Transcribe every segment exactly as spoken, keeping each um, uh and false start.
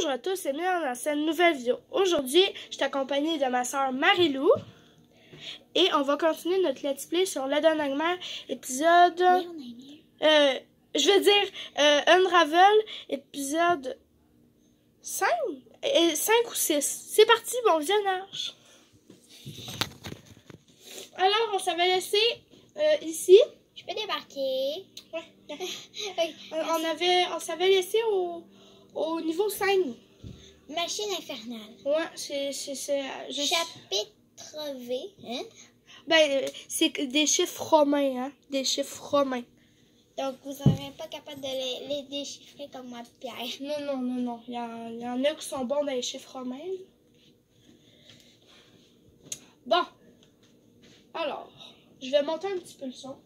Bonjour à tous et bienvenue dans cette nouvelle vidéo. Aujourd'hui, je suis accompagnée de ma soeur Marie-Lou et on va continuer notre let's play sur Leda Nightmare épisode... Euh, je vais dire euh, Unravel, épisode cinq, cinq ou six. C'est parti, bon visionnage. Alors, on s'avait laissé euh, ici. Je peux débarquer. Ouais. Oui, on, on avait, on s'avait laissé au, au niveau cinq. Machine infernale. Ouais, c'est... c'est je... Chapitre V. Hein? Ben, c'est des chiffres romains, hein. Des chiffres romains. Donc, vous n'serez pas capable de les, les déchiffrer comme moi, Pierre. Non, non, non, non. Il y, a, il y en a qui sont bons dans les chiffres romains. Bon. Alors, je vais monter un petit peu le son.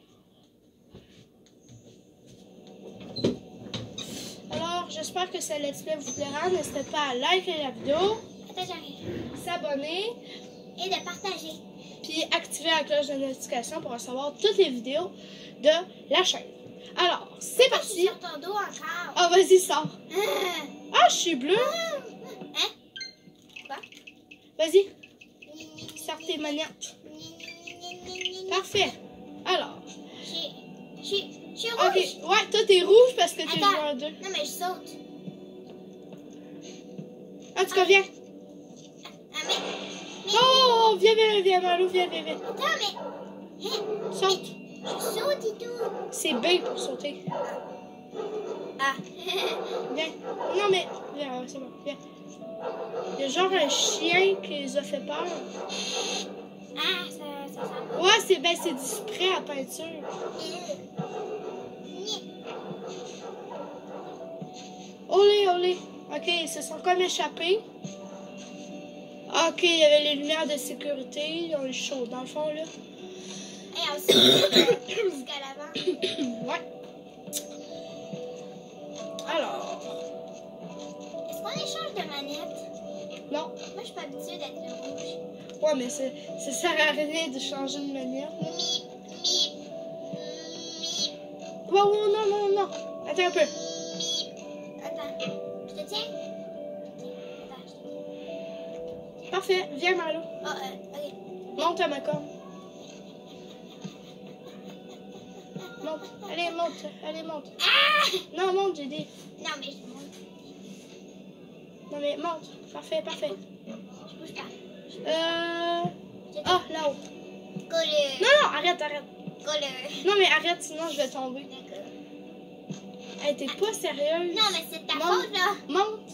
Alors, j'espère que ce let's play vous plaira. N'hésitez pas à liker la vidéo, s'abonner et de partager. Puis activer la cloche de notification pour recevoir toutes les vidéos de la chaîne. Alors, c'est parti. Sur ton dos encore. Ah, oh, vas-y, sors. Ah, ah je suis bleue. hein? Quoi? Vas-y. Sors tes manettes. Parfait. Alors. Je suis rouge. Ok, ouais, toi t'es rouge parce que t'es joueur deux. Non, mais je saute. En tout cas, viens. Ah, mais, mais... Oh, viens, viens, viens, Malou, viens, viens, viens. Attends, mais... Hein? Saute. Je saute et tout. C'est B pour sauter. Ah. Viens. Non, mais... Viens, c'est bon, viens. Il y a genre un chien qui les a fait peur. Ah, ça, ça sent... Ouais, c'est ben, c'est du spray à peinture. Olé, olé. Ok, ils se sont comme échappés. Ok, il y avait les lumières de sécurité. Ils ont eu chaud dans le fond, là. Et aussi, jusqu'à l'avant. Ouais. Alors. Est-ce qu'on échange de manette? Non. Moi, je suis pas habituée d'être le rouge. Ouais, mais ça sert à rien de changer de manette. Mip, mip, mip. Wow, wow, non, non, non. Attends un peu. Mip. Attends. Je te tiens? Attends, je te tiens. Parfait. Viens, Marlo. Oh, euh, ok. Monte à ma corde. Monte. Allez, monte. Allez, monte. Ah! Non, monte, j'ai dit. Non, mais je monte. Non, mais monte. Parfait, parfait. Je bouge pas. Euh... Ah, oh, là-haut. Colleux. Non, non, arrête, arrête. Colleux. Non, mais arrête, sinon je vais tomber. D'accord. Hey, t'es pas sérieuse. Non, mais c'est ta Monte. faute, là. Monte.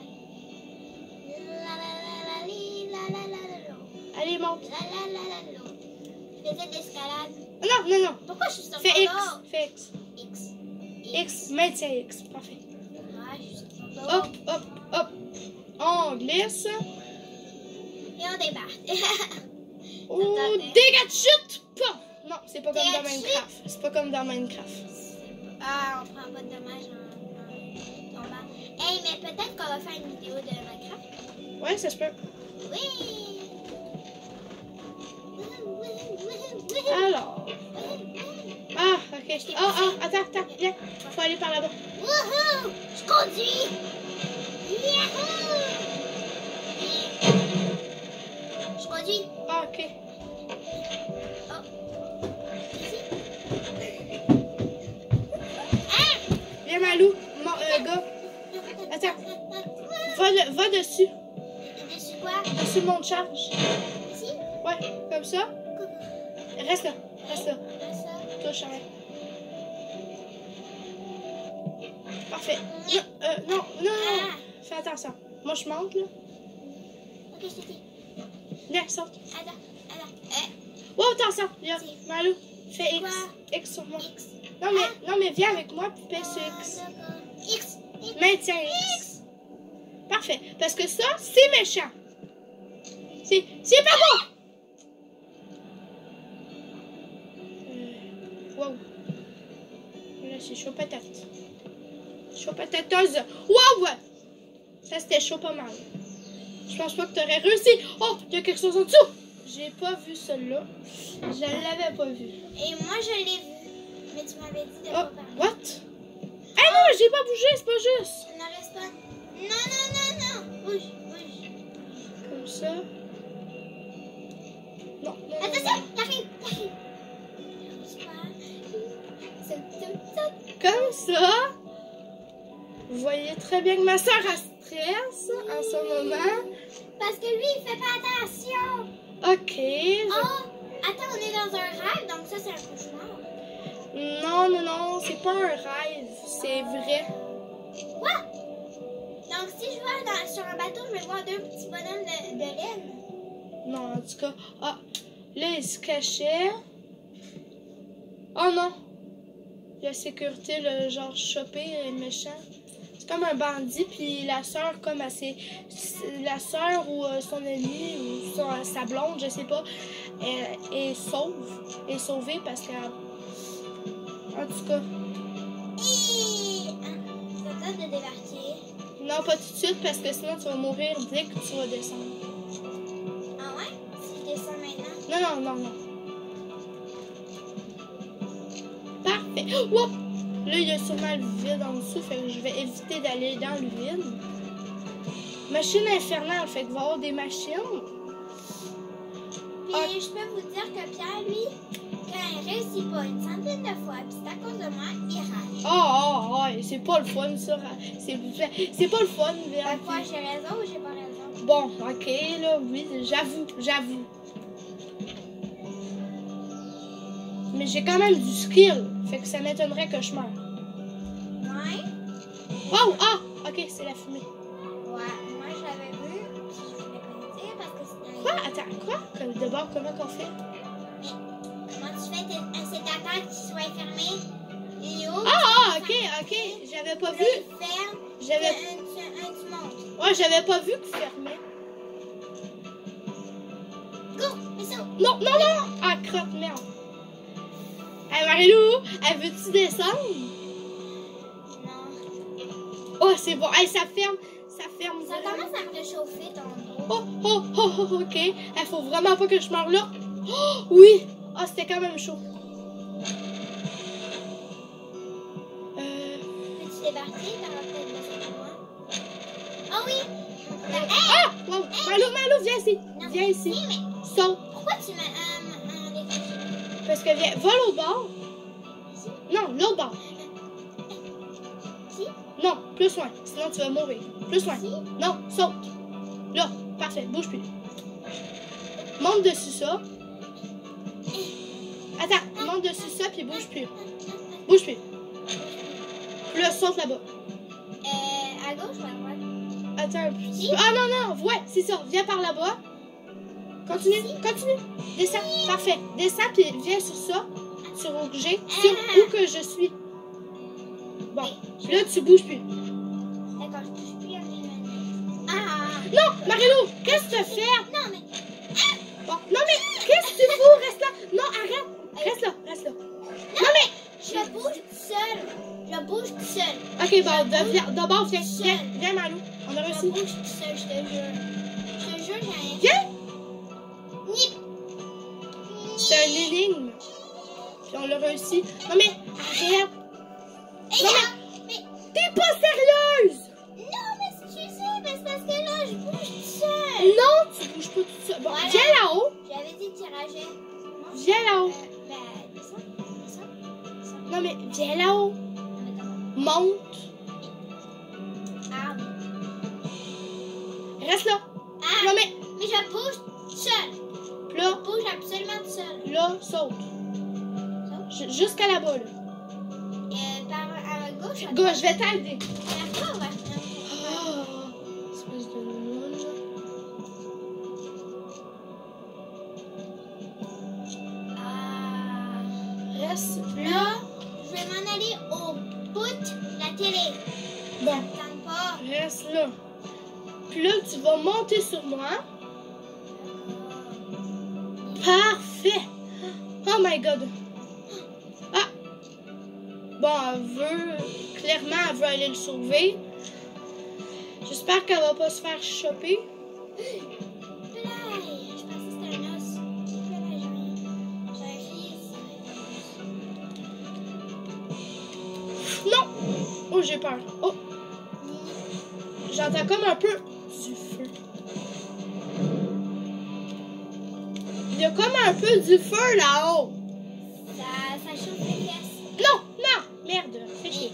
La la la la li, la la la la la. Allez, monte. La la la la la. Je faisais de l'escalade. Non, non, non. Pourquoi je suis sur Fais ton X. dos? Fais X. X. X. Maintiens X. Parfait. Ah, je suis sur ton dos. Hop, hop, hop. On glisse. Et on débarque. Oh, Attendez. dégâts de chute. Paf. Non, c'est pas comme Dégâts dans de Minecraft. C'est pas comme dans Minecraft. Ah, on prend pas de dommages en, en tombant. Hey, mais peut-être qu'on va faire une vidéo de Minecraft. Ouais, ça se peut. Oui! Alors. Ah, ok. Ah, ah, attends, attends, viens. Faut aller par là-bas. Wouhou! Je conduis! Yahoo! Je conduis. Ah, ok. Oh. Ici. Ah! Viens, Malou. Mon euh, gars. Attends. Va, le, va dessus. Dessus quoi? Dessus mon charge. Ici? Ouais, comme ça. Reste là. Reste là. Ça. Touche à rien. Parfait. Non, euh, non, non, non. Fais attention. Moi, je monte, là. Ok, je te dis. Viens, saute. Attends, attends. Euh, Oh, attention. Viens, Malou. Fais X. Quoi? X sur moi. X. Non, mais, non, mais viens avec moi, puis pèse sur Ah, X. d'accord. X. X. Maintiens X. Parfait. Parce que ça, c'est méchant. C'est, c'est pas bon. Euh, wow. Là, c'est chaud patate. Chaud patateuse. Wow! Ça, c'était chaud pas mal. Je pense pas que t'aurais réussi. Oh, il y a quelque chose en dessous. J'ai pas vu celui-là. Je l'avais pas vu. Et moi, je l'ai vu. Mais tu m'avais dit de Oh, pas parler. what? Ah non, j'ai pas bougé, c'est pas juste. On en reste pas. Non, non, non, non. Bouge, bouge. Comme ça. Non, non, non. Attention, t'arrives, t'arrives. Comme ça. Vous voyez très bien que ma soeur a stress en ce moment. Parce que lui, il fait pas attention. Ok. je- Oh, attends, on est dans un rêve, donc ça, c'est un cauchemar. Non, non, non, c'est pas un rêve. C'est vrai. Quoi? Donc, si je vais dans- sur un bateau, je vais voir deux petits bonhommes de, de laine. Non, en tout cas. Ah, là, il se cachait. Oh non. La sécurité, le genre chopé, est méchant. C'est comme un bandit, puis la soeur, comme elle s'est- la soeur ou euh, son ami ou son- sa blonde, je sais pas, est, est sauve, est sauvée parce qu'elle. En tout cas, Et... Hein, ça tente de débarquer. non, pas tout de suite parce que sinon tu vas mourir dès que tu vas descendre. Ah ouais? Si je descends maintenant. Non, non, non, non. Parfait. Woup! Là, il y a sûrement le vide en dessous, fait que je vais éviter d'aller dans le vide. Machine infernale, fait que va y avoir des machines. Puis Ah. je peux vous dire que Pierre, lui, quand il réussit pas une centaine de fois, puis c'est à cause de moi, il rage. Ah, ah, ah, c'est pas le fun, ça. C'est c'est pas le fun, Ben Véran. quoi, j'ai raison ou j'ai pas raison? Bon, ok, là, oui, j'avoue, j'avoue. Mais j'ai quand même du skill, fait que ça m'étonnerait que je meure. Ouais? Oh, ah, ok, c'est la fumée. Ouais, moi je l'avais vu, puis je voulais pas le dire parce que c'était un... Quoi? Attends, quoi? Comme d'abord, comment qu'on fait? Comment tu fais tes- un sédateur qui soit fermé? Il ouvre. Ah, ah, ok, ok, j'avais pas Là, vu. il ferme. J'avais. Un, un, un, tu montes. Ouais, j'avais pas vu que fermait. Go! Mais ça! Non, non, non! Ah, crotte, merde. Hey, Marilou, elle veut-tu descendre? Non. Oh, c'est bon. Hey, ça ferme. Ça ferme. Ça commence à me réchauffer ton dos. Oh, oh, oh, oh, ok. Il faut vraiment pas que je meure là. Oh, oui. Ah, oh, c'était quand même chaud. Euh... Peux-tu débarquer? T'auras peut-être besoin de moi. Oh oui! Hey! Ah! Wow. Malou, Malou, viens ici. Non. Viens ici. Oui, mais Saute. pourquoi tu mets un, un décroché? Parce que viens. Va l'autre bord. Non, l'autre bord. Ici? Non, plus loin. Sinon, tu vas mourir. Plus loin. Ici? Non, saute. Là. Parfait. Bouge plus. Monte dessus ça. Attends. Monte dessus ça, puis bouge plus. Bouge plus. Puis là, saute là-bas. Euh, à gauche ou à droite? Attends un petit Ici? peu. Ah non, non, ouais, c'est ça. Viens par là-bas. Continue, continue. Descends. Parfait. Descends, puis viens sur ça. Sur où que j'ai. Sur où que je suis. Bon. Puis là, tu bouges plus. D'accord, je touche plus à mes manettes. Ah! Non, Marilou, qu'est-ce que tu fais? Non, mais Bon, non, mais qu'est-ce que tu fous? Reste là. Non, arrête. Reste là, reste là. Non, mais. je bouge tout seul. Je bouge tout seul. Ok, bon, de- viens. D'abord, viens. Viens, viens, Malou. On a Je réussi. bouge tout seul, je te jure. Je te jure, j'ai rien. Viens. Nip. C'est une énigme. Puis on l'a réussi. Non, mais arrête. Et Non, là, mais mais... t'es pas sérieuse. Non, mais excusez, mais c'est parce que là, je bouge tout seul. Non, tu bouges pas tout seul. Bon, Voilà. viens là-haut. J'avais dit que tu rageais. Viens là-haut. Euh, ben, descends, descends, descends. Non, mais viens là-haut. Non, mais comment? Monte. Ah, Reste là. ah, Non, mais mais je bouge tout seul. puis là, Je bouge absolument tout seul. là, saute. Ju- Jusqu'à là-bas, là. Euh, par à gauche, à Go, je vais t'aider. vers toi ou vers toi? Ah, espèce de nounoun. Ah. Reste là. Là, je vais m'en aller au bout de la télé. Bon, T'entends pas? reste là. Puis là, tu vas monter sur moi. Parfait. Oh my God. Ah. Bon, elle veut... Clairement, elle veut aller le sauver. J'espère qu'elle va pas se faire choper. Play! Je pensais que c'était un os. Play, j'ai rien. J'ai un fils. Non! Oh, j'ai peur. Oh, J'entends comme un peu du feu. Il y a comme un peu du feu là-haut. Ça, ça chauffe les fesses. Non, non, merde, fais chier.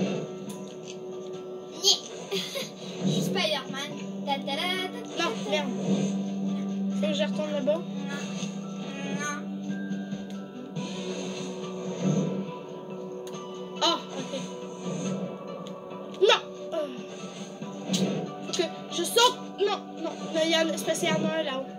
Je suis Spider-Man. Ta -ta -ta -ta -ta. Non, merde. Faut que je retourne là-bas. Non. Non. Ah, ok. Non. Euh. Faut que je saute. Non, non. Il y en a, c'est parce qu'il y en a un là-haut.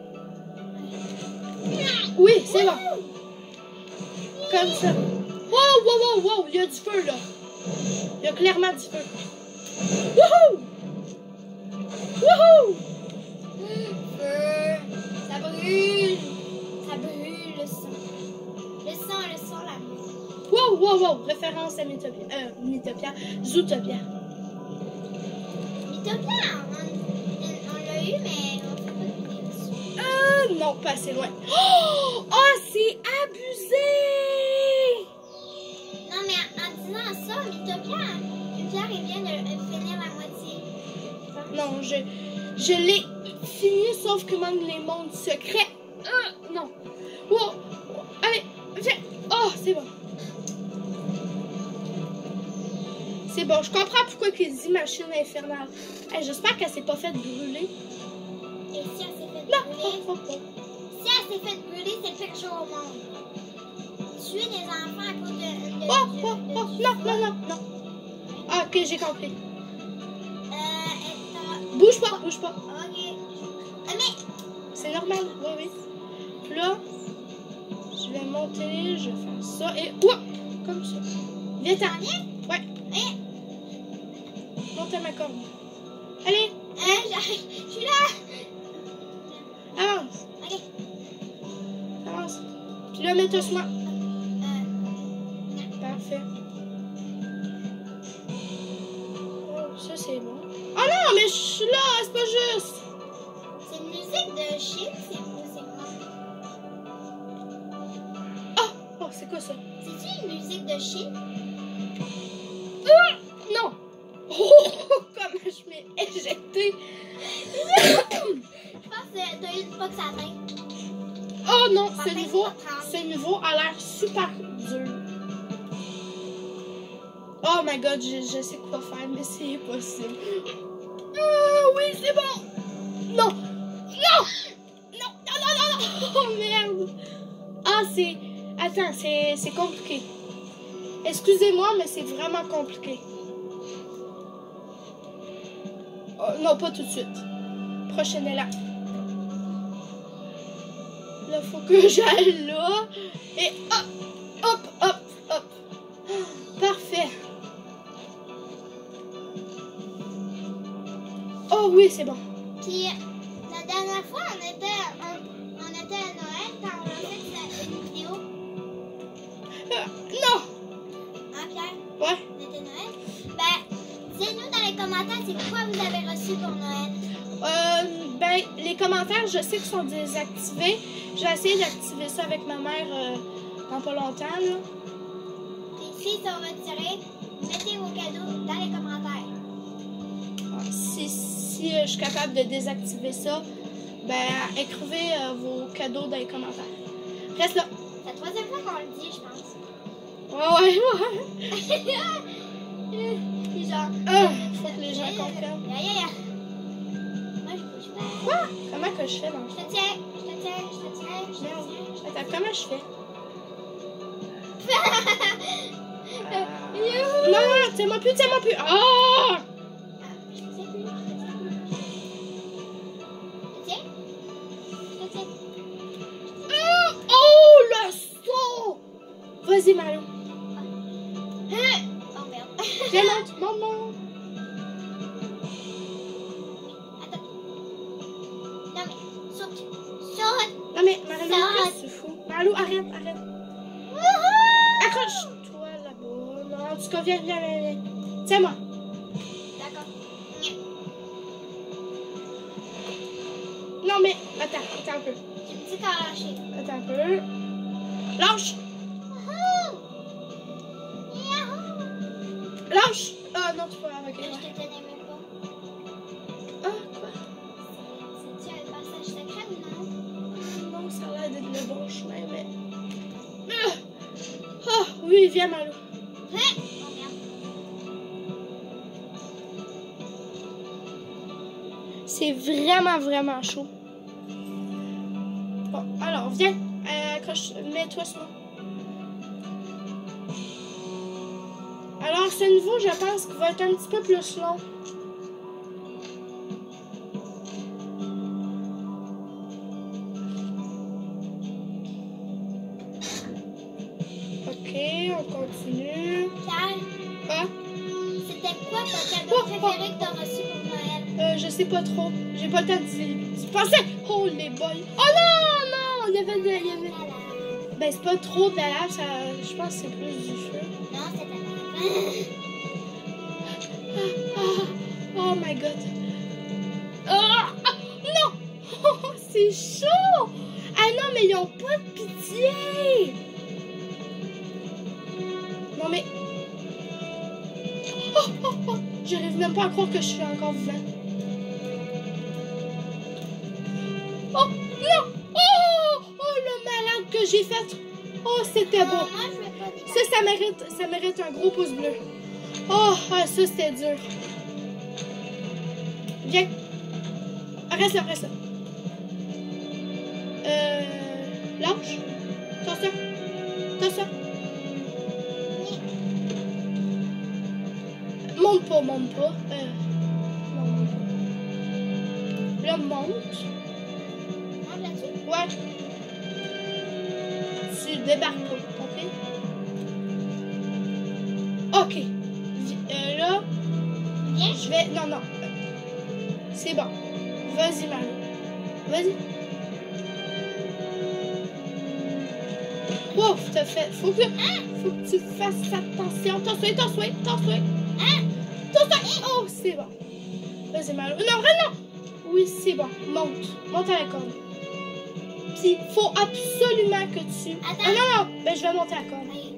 Oui, c'est bon. Comme ça. Wow, wow, wow, wow. Il y a du feu là. Il y a clairement du feu. Wouhou! Wouhou! Feu. Ça brûle. Ça brûle le sang. Le sang, le sang, la mort. Wow, wow, wow. Référence à Mythopia. Euh, Mythopia. Zootopia. Mythopia, on, on l'a eu, mais on fait pas de vidéo dessus. Euh, non, pas assez loin. Oh! Oh, c'est abusé! Non, mais en, en disant ça, Mythopia, Pierre, il vient de finir la moitié. Non, je, je l'ai fini, sauf que manque les mondes secrets. Euh, non. Wow. Allez, viens. Oh, c'est bon. C'est bon, je comprends pourquoi il dit machine infernale. Hey, j'espère qu'elle s'est pas faite brûler. Et si elle s'est fait Non, brûler, oh, oh, oh. si elle s'est fait brûler, c'est le pire jour au monde. Tuer des enfants à cause de. de, Oh, de, oh, de- oh, du non, feu. non, non, non. Ah, ok, j'ai compris. Euh, est-ce que- Bouge pas, bouge pas. Ok. Ah, mais. C'est normal, oui, oui. Puis là, je vais monter, je vais faire ça et... Ouah! Comme ça. Viens, t'en. T'en viens? Ouais, Hein? monte à ma corde. Allez, Hein, j'arrive. Je suis là. avance, Ok. avance. Puis là, mets-toi sur moi. Euh, Parfait. Oh, ça, c'est bon. Oh non, mais je suis là, c'est pas juste. c'est une musique de Chine, c'est c'est quoi? Oh, oh, c'est quoi ça? C'est-tu une musique de Chine? Ah, non. Oh, comment je m'ai éjectée. Je pense que t'as eu une box à main. Oh non, ce Parfait, niveau, ça prend. ce niveau a l'air super dur. Oh my god, je, je sais quoi faire, mais c'est impossible. Ah oui, c'est bon. Non, non, non, non, non, non, non. Oh merde. Ah, c'est... Attends, c'est c'est compliqué. Excusez-moi, mais c'est vraiment compliqué. Oh, non, pas tout de suite. Prochaine élan. Là, faut que j'aille là. Et hop, hop, hop, hop. Parfait. Oh oui, c'est bon. Puis, la dernière fois, on était, on, on était à Noël quand on a fait cette- une vidéo. Euh, non. Hein, Pierre? Ouais. On était à Noël. Ben, dites-nous dans les commentaires, c'est quoi vous avez reçu pour Noël? Euh, ben, les commentaires, je sais qu'ils sont désactivés. Je vais essayer d'activer ça avec ma mère euh, dans pas longtemps, là. Puis, s'ils sont retirés, mettez vos cadeaux dans les commentaires. Ah, Si, si euh, je suis capable de désactiver ça, ben, écrivez euh, vos cadeaux dans les commentaires. Reste là. C'est la troisième fois qu'on le dit, je pense. Ouais, ouais, ouais. Puis genre... Ah, faut que les gens comprennent. Ya, ya, ya. Moi, je bouge pas. Quoi? Comment que je fais dans le Je te tiens, je te tiens, je te tiens, je te Merde. tiens. Attends, comment je fais? Youhou! Non, non, tiens-moi plus, tiens-moi plus. Ah! Ah, je te tiens plus, je te tiens plus. Je te tiens? Je te tiens. Ah! Oh, le saut! Vas-y, Mario. Hein? Oh merde. Viens, monte, monte, monte. Attends. Non mais, saute. Saute. Non, mais Mario, Ça. qu'est-ce que tu fous? Mario, arrête, arrête. Wouhou! Accroche-toi là-bas. Non, en tout cas, viens, viens, viens, viens. Tiens-moi. D'accord. Non, mais attends, attends un peu. J'ai une petite à lâcher. Attends un peu. Lâche! Wouhou! Yahoo! Lâche! Ah non, c'est pas grave, ok. Je ouais. te tenais même pas. Oui, viens, Malo. Hein? Oh merde. C'est vraiment, vraiment chaud. Bon, alors, viens. Euh, accroche, mets-toi sur moi. Alors, ce niveau, je pense qu'il va être un petit peu plus long. Ok, on continue. Carl, Ah, c'était quoi ton cadeau Oh, préféré que t'as reçu pour Noël? euh, je sais pas trop. J'ai pas le temps de dire. Je pensais. Oh, les boys. Oh non, non, il y avait de. Il y avait... Ben, c'est pas trop de la lave, ça. Je pense que c'est plus du feu. Non, c'était pas Ah, ah, oh my god. Ah, ah, non! Oh, c'est chaud! Ah non, mais ils ont pas de pitié! Non, mais. Oh, oh, oh! J'arrive même pas à croire que je suis encore vivant. Oh, non! Oh! Oh, le malade que j'ai fait! Oh, c'était beau! Moi, je veux pas des Ça, ça mérite, ça mérite un gros pouce bleu. Oh, ah, ça, c'était dur. Viens. Ah, reste là, reste là. Euh... Lâche. T'as ça. T'as ça. Monte pas, monte pas. Euh... monte pas. Là, monte. Monte là-dessus. Ouais. Tu débarques pas, ok? Ok. Euh, là, Viens. je vais... Non, non. C'est bon. Vas-y, Mario. Vas-y. Wow, t'as fait... Faut que... Faut que tu fasses attention. T'en-sois, t'en-sois, t'en-sois. Hein? T'en-sois. Oh, c'est bon. Vas-y, Mario. Non, non. Oui, c'est bon. Monte. Monte à la corde. Puis, faut absolument que tu... Attends. Ah non, non. Ben, je vais monter à la corde. Allez.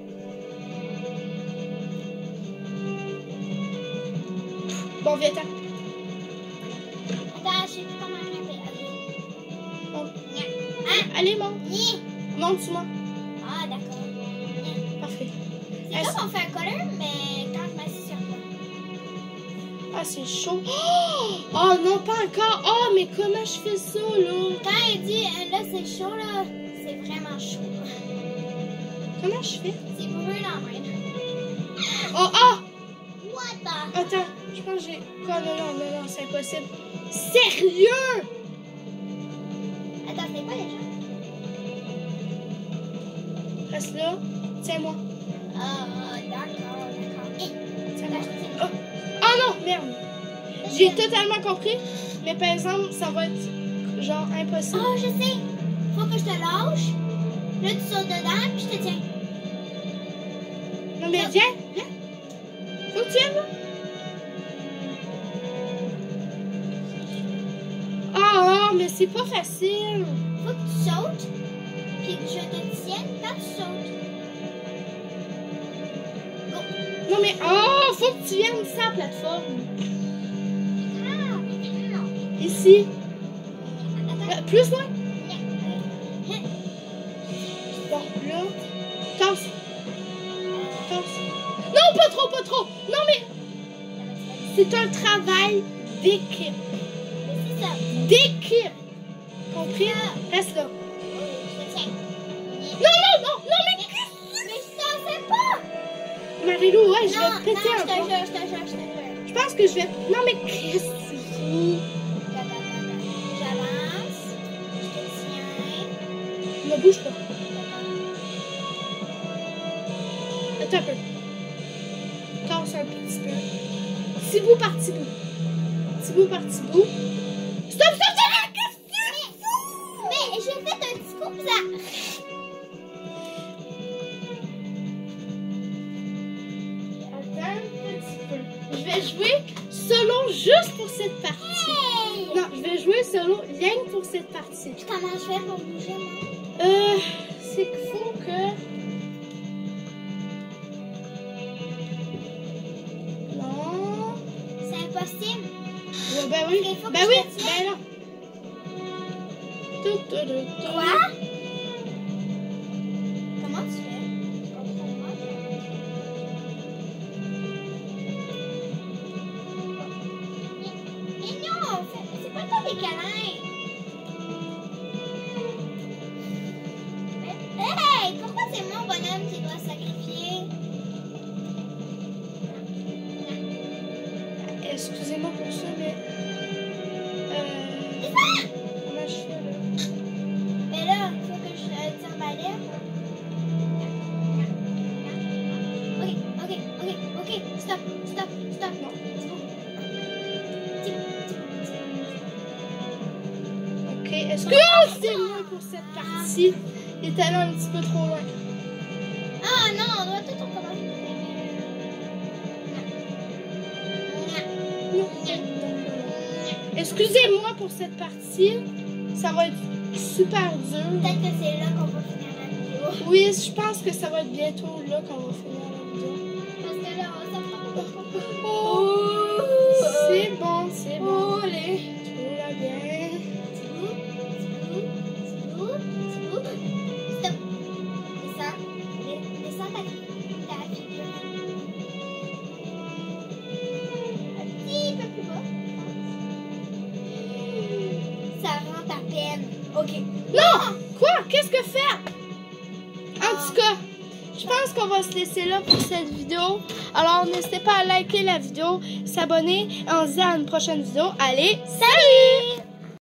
Bon, viens-t'en. Attends, je sais plus comment grimper. Ok. Monte. Hein? Allez, monte. Ni. Monte sur moi. Ah, d'accord. Parfait. C'est Est-ce- comme on fait un colère, mais quand je m'assieds sur toi. Ah, c'est chaud. Oh! Oh non, pas encore. Oh, mais comment je fais ça, là? Quand elle dit euh, là c'est chaud, là, c'est vraiment chaud. Comment je fais? C'est brûlant même. Oh, ah! What the? Attends, je pense que j'ai... Oh, non, non, non, non, c'est impossible. Sérieux? Attends, c'est quoi déjà? Reste là. Tiens-moi. Ah, d'accord, d'accord. Eh, Tiens-moi. attends, je Oh. Oh non, merde. J'ai totalement compris. Mais par exemple, ça va être genre impossible. Oh, je sais. Faut que je te lâche. Là, tu sautes dedans, puis je te tiens. Non, mais viens, viens. Faut que tu viennes, là. Oh, oh, mais c'est pas facile. Faut que tu sautes, puis que je te tienne quand tu sautes. Non, mais oh, faut que tu viennes sur la plateforme. Ah, non. Ici. Attends. Euh, plus loin. Euh, Bon, là. Tasse. Tasse. Non, pas trop, pas trop. Non, mais c'est un travail d'équipe. C'est ça. D'équipe. Compris? Reste là. Je te tiens. Non, non, non, non, mais Mais je t'en sais pas. Marilou, ouais, je Non, vais non, péter je un te peu. jure, je te jure, je te jure. Je pense que je vais... Non, mais qu'est-ce que tu fous? Attends, attends, attends. J'avance. Je te tiens. Ne bouge pas. Attends un peu. Tasse un petit peu. Petit bout par petit bout. Petit bout par petit bout. Stop, stop, stop! Qu'est-ce que tu fous? Mais j'ai fait un petit coup, pis ça. Attends un petit peu. Je vais jouer solo juste pour cette partie. Hey! Non, je vais jouer solo rien que pour cette partie. Puis comment je fais pour bouger, moi? Euh, c'est qu'il faut que... Non. C'est impossible. Ouais, ben oui. Il faut que Ben je oui, te tienne. ben non. Tout, tout, tout, tout. Quoi? Comment tu fais? Je comprends pas. des câlins. Hey, pourquoi c'est mon bonhomme qui doit sacrifier? Excusez-moi pour ça, mais... Euh... Comment je fais, là? Mais là, il faut que je euh, tire ma lèvre. Ok, ok, ok, ok. Stop, stop, stop. Non, c'est bon. Tip, tip, tip. Ok, excusez-moi pour cette partie. Il est allé un petit peu trop loin. Ah non, on doit tout recommencer. Excusez-moi pour cette partie. Ça va être super dur. Peut-être que c'est là qu'on va finir la vidéo. Oui, je pense que ça va être bientôt là qu'on va finir la vidéo. Parce que là, on s'en Oh, c'est bon, c'est bon. Allez, tout va bien. Stop. Descends. Descends ta, ta figure. Un petit peu plus bas. Ça rentre à peine. Ok. Non! Quoi? Qu'est-ce que fait? En tout cas, je pense qu'on va se laisser là pour cette vidéo. Alors, n'hésitez pas à liker la vidéo, s'abonner et on se dit à une prochaine vidéo. Allez, salut!